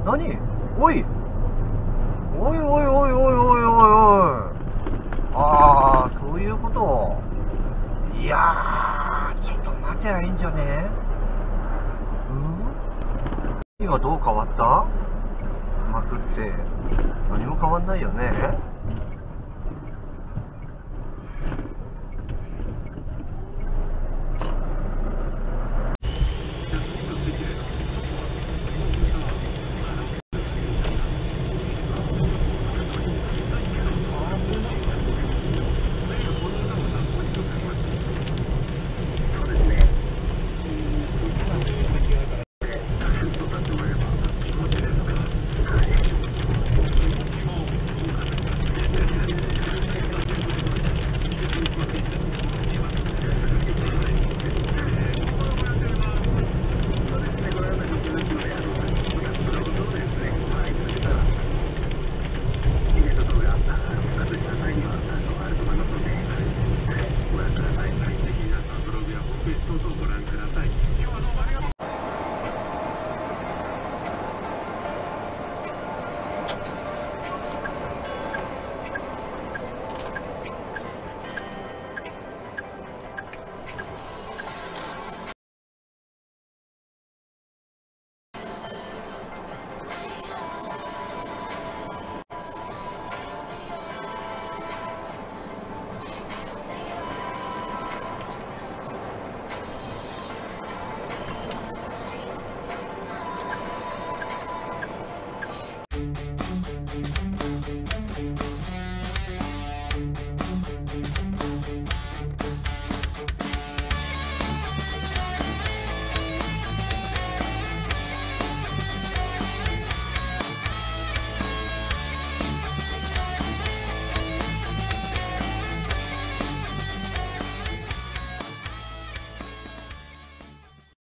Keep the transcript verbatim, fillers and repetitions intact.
何？おいおいおいおいおいおいおいおい。ああ、そういうこと。いやー、ちょっと待てばいいんじゃね？うん？今どう変わった？まくって何も変わんないよね。